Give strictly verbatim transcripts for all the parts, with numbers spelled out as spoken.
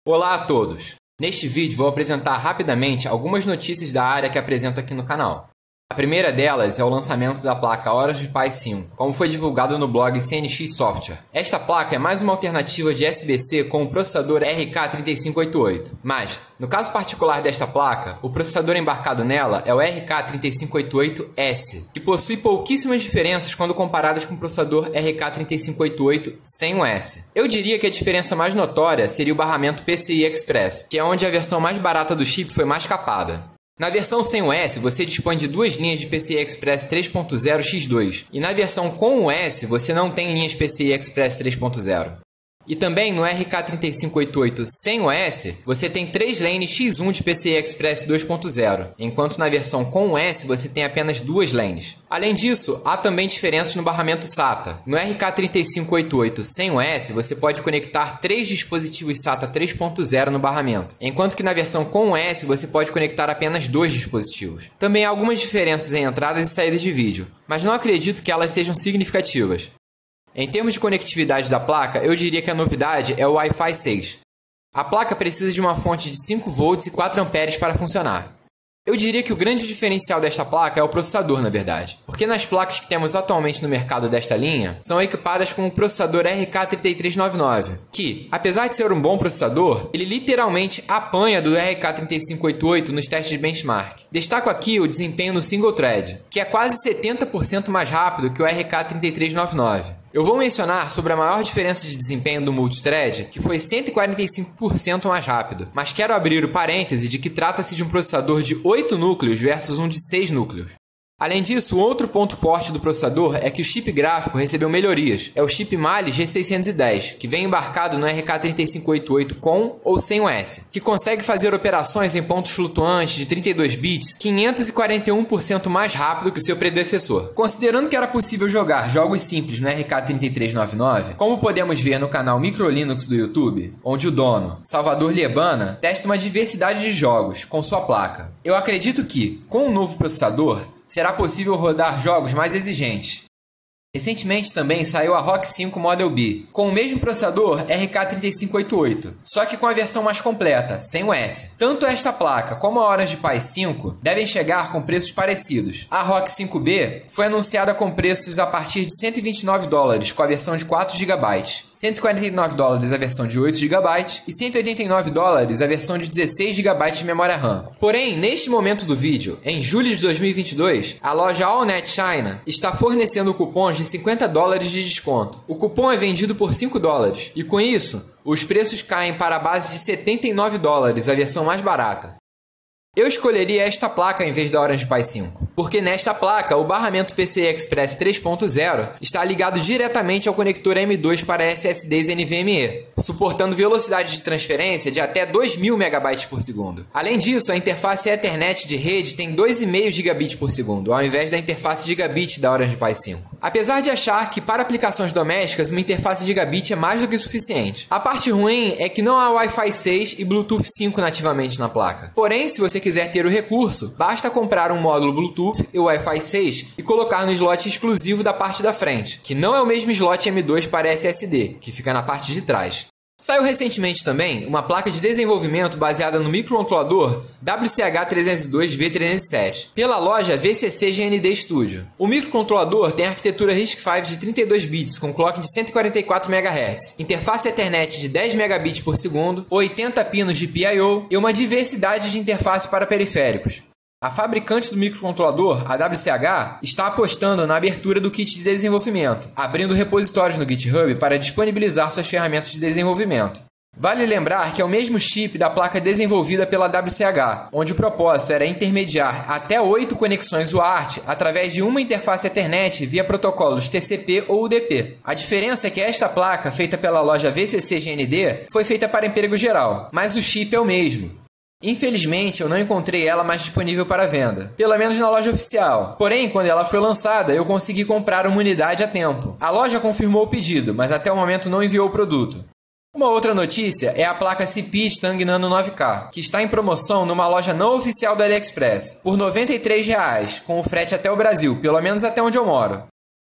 Olá a todos! Neste vídeo vou apresentar rapidamente algumas notícias da área que apresento aqui no canal. A primeira delas é o lançamento da placa Orange Pi cinco, como foi divulgado no blog C N X Software. Esta placa é mais uma alternativa de S B C com o processador R K três cinco oito oito, mas, no caso particular desta placa, o processador embarcado nela é o R K três cinco oito oito S, que possui pouquíssimas diferenças quando comparadas com o processador R K três cinco oito oito sem o S. Eu diria que a diferença mais notória seria o barramento P C I Express, que é onde a versão mais barata do chip foi mais capada. Na versão sem o S, você dispõe de duas linhas de P C I Express três ponto zero X dois, e na versão com o S, você não tem linhas P C I Express três ponto zero. E também no R K três cinco oito oito sem o S, você tem três lanes X um de P C I Express dois ponto zero, enquanto na versão com o S você tem apenas duas lanes. Além disso, há também diferenças no barramento SATA. No R K três cinco oito oito sem o S, você pode conectar três dispositivos SATA três ponto zero no barramento, enquanto que na versão com o S você pode conectar apenas dois dispositivos. Também há algumas diferenças em entradas e saídas de vídeo, mas não acredito que elas sejam significativas. Em termos de conectividade da placa, eu diria que a novidade é o Wi-Fi seis. A placa precisa de uma fonte de cinco volts e quatro amperes para funcionar. Eu diria que o grande diferencial desta placa é o processador, na verdade, porque nas placas que temos atualmente no mercado desta linha, são equipadas com o processador R K três três nove nove, que, apesar de ser um bom processador, ele literalmente apanha do R K três cinco oito oito nos testes de benchmark. Destaco aqui o desempenho no single thread, que é quase setenta por cento mais rápido que o R K três três nove nove. Eu vou mencionar sobre a maior diferença de desempenho do multithread, que foi cento e quarenta e cinco por cento mais rápido, mas quero abrir o parêntese de que trata-se de um processador de oito núcleos versus um de seis núcleos. Além disso, um outro ponto forte do processador é que o chip gráfico recebeu melhorias. É o chip Mali G seiscentos e dez, que vem embarcado no R K três cinco oito oito com ou sem o S, que consegue fazer operações em pontos flutuantes de trinta e dois bits quinhentos e quarenta e um por cento mais rápido que o seu predecessor. Considerando que era possível jogar jogos simples no R K três três nove nove, como podemos ver no canal Microlinux do YouTube, onde o dono, Salvador Liebana, testa uma diversidade de jogos com sua placa. Eu acredito que, com o novo processador, será possível rodar jogos mais exigentes. Recentemente também saiu a R O C cinco Model B, com o mesmo processador R K três cinco oito oito, só que com a versão mais completa, sem o S. Tanto esta placa como a Orange Pi cinco devem chegar com preços parecidos. A R O C cinco B foi anunciada com preços a partir de cento e vinte e nove dólares com a versão de quatro gigabytes, cento e quarenta e nove dólares a versão de oito gigabytes e cento e oitenta e nove dólares a versão de dezesseis gigabytes de memória RAM. Porém, neste momento do vídeo, em julho de dois mil e vinte e dois, a loja AllNet China está fornecendo cupons de cinquenta dólares de desconto. O cupom é vendido por cinco dólares e com isso, os preços caem para a base de setenta e nove dólares, a versão mais barata. Eu escolheria esta placa em vez da Orange Pi cinco, porque nesta placa o barramento P C I Express três ponto zero está ligado diretamente ao conector M dois para S S Ds NVMe, suportando velocidade de transferência de até dois mil megabytes por segundo. Além disso, a interface Ethernet de rede tem dois vírgula cinco gigabits por segundo, ao invés da interface Gigabit da Orange Pi cinco. Apesar de achar que para aplicações domésticas uma interface Gigabit é mais do que suficiente. A parte ruim é que não há Wi-Fi seis e Bluetooth cinco nativamente na placa. Porém, se você quiser ter o recurso, basta comprar um módulo Bluetooth e Wi-Fi seis e colocar no slot exclusivo da parte da frente, que não é o mesmo slot M dois para S S D, que fica na parte de trás. Saiu recentemente também uma placa de desenvolvimento baseada no microcontrolador W C H trezentos e dois B trezentos e sete, pela loja V C C G N D Studio. O microcontrolador tem arquitetura RISC V de trinta e dois bits com clock de cento e quarenta e quatro megahertz, interface Ethernet de dez megabits por segundo, oitenta pinos de P I O e uma diversidade de interface para periféricos. A fabricante do microcontrolador, a W C H, está apostando na abertura do kit de desenvolvimento, abrindo repositórios no GitHub para disponibilizar suas ferramentas de desenvolvimento. Vale lembrar que é o mesmo chip da placa desenvolvida pela W C H, onde o propósito era intermediar até oito conexões U A R T através de uma interface Ethernet via protocolos T C P ou U D P. A diferença é que esta placa, feita pela loja V C C G N D, foi feita para emprego geral, mas o chip é o mesmo. Infelizmente, eu não encontrei ela mais disponível para venda, pelo menos na loja oficial. Porém, quando ela foi lançada, eu consegui comprar uma unidade a tempo. A loja confirmou o pedido, mas até o momento não enviou o produto. Uma outra notícia é a placa C P I Stang Nano nove K, que está em promoção numa loja não oficial do AliExpress, por noventa e três reais, com o frete até o Brasil, pelo menos até onde eu moro.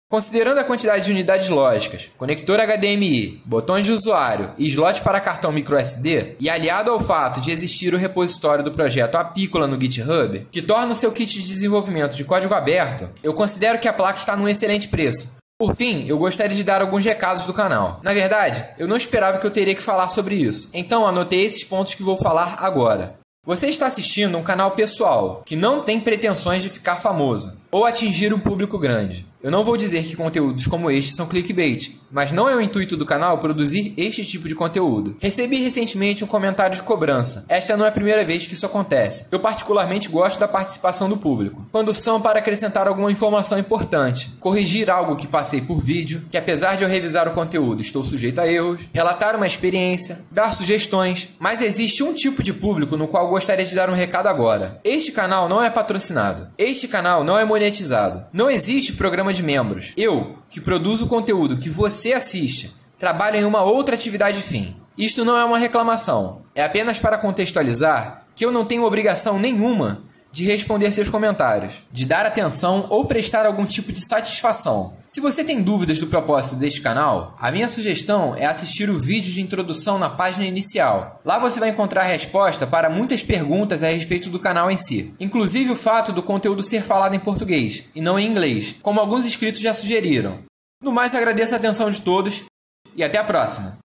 Considerando a quantidade de unidades lógicas, conector H D M I, botões de usuário e slot para cartão microSD, e aliado ao fato de existir o repositório do projeto Apícola no GitHub, que torna o seu kit de desenvolvimento de código aberto, eu considero que a placa está num excelente preço. Por fim, eu gostaria de dar alguns recados do canal. Na verdade, eu não esperava que eu teria que falar sobre isso, então anotei esses pontos que vou falar agora. Você está assistindo um canal pessoal, que não tem pretensões de ficar famoso, ou atingir um público grande. Eu não vou dizer que conteúdos como este são clickbait, mas não é o intuito do canal produzir este tipo de conteúdo. Recebi recentemente um comentário de cobrança. Esta não é a primeira vez que isso acontece. Eu particularmente gosto da participação do público, quando são para acrescentar alguma informação importante, corrigir algo que passei por vídeo, que apesar de eu revisar o conteúdo estou sujeito a erros, relatar uma experiência, dar sugestões, mas existe um tipo de público no qual gostaria de dar um recado agora. Este canal não é patrocinado. Este canal não é monetizado. Não existe programa de membros. Eu, que produzo o conteúdo que você assiste, trabalho em uma outra atividade fim. Isto não é uma reclamação. É apenas para contextualizar que eu não tenho obrigação nenhuma de responder seus comentários, de dar atenção ou prestar algum tipo de satisfação. Se você tem dúvidas do propósito deste canal, a minha sugestão é assistir o vídeo de introdução na página inicial. Lá você vai encontrar resposta para muitas perguntas a respeito do canal em si, inclusive o fato do conteúdo ser falado em português e não em inglês, como alguns inscritos já sugeriram. No mais, agradeço a atenção de todos e até a próxima!